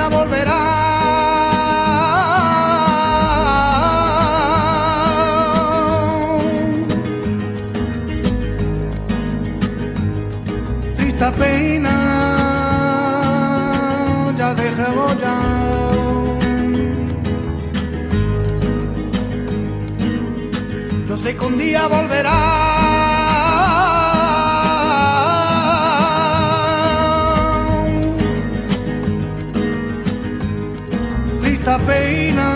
día volverá. Triste pena, ya déjalo ya. Yo sé que un día volverá. Esta pena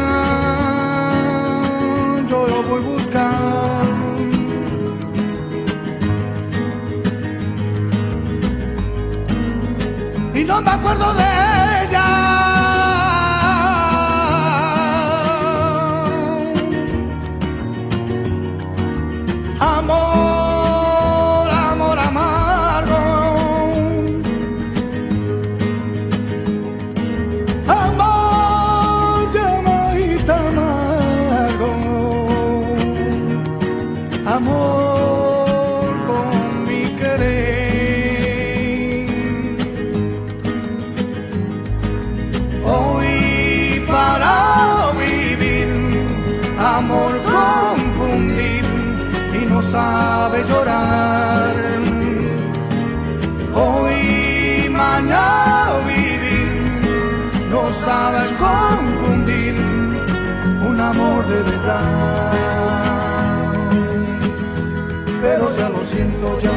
yo lo voy a buscar. Y no me acuerdo de ella. Amor, amor amargo. Amor, llamadita amargo. Amor con mi querer. Hoy para vivir, amor confundir y no sabe llorar. Hoy, mañana vivir, no sabes confundir un amor de verdad. Pero ya lo siento ya.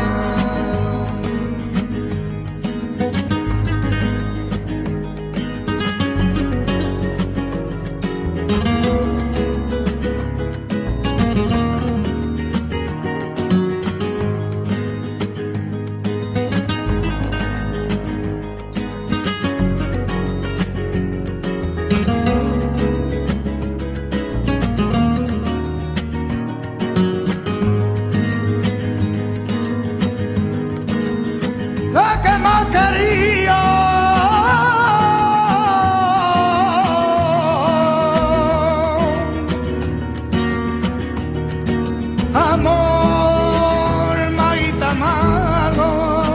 La que más quería, amor, maíta amargo.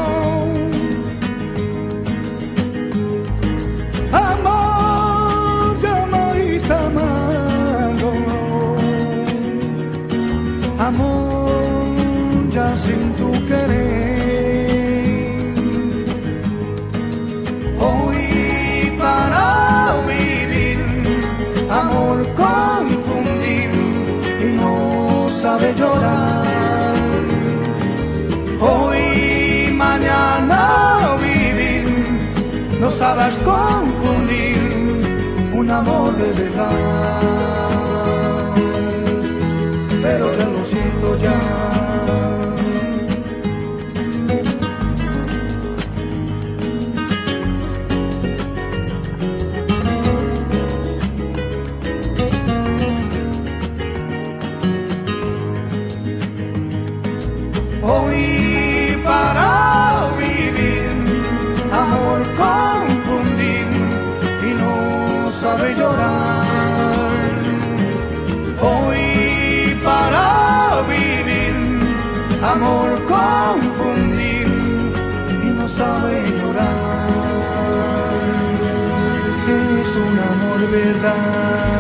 Amor, llamadita amargo. Amor, ya sin tu querer. Hoy para vivir, amor confundir y no sabe llorar. Hoy, mañana vivir, no sabes confundir un amor de verdad. Pero ya lo siento ya. Hoy para vivir, amor confundir y no sabe llorar. Hoy para vivir, amor confundir y no sabe llorar. Que es un amor verdad.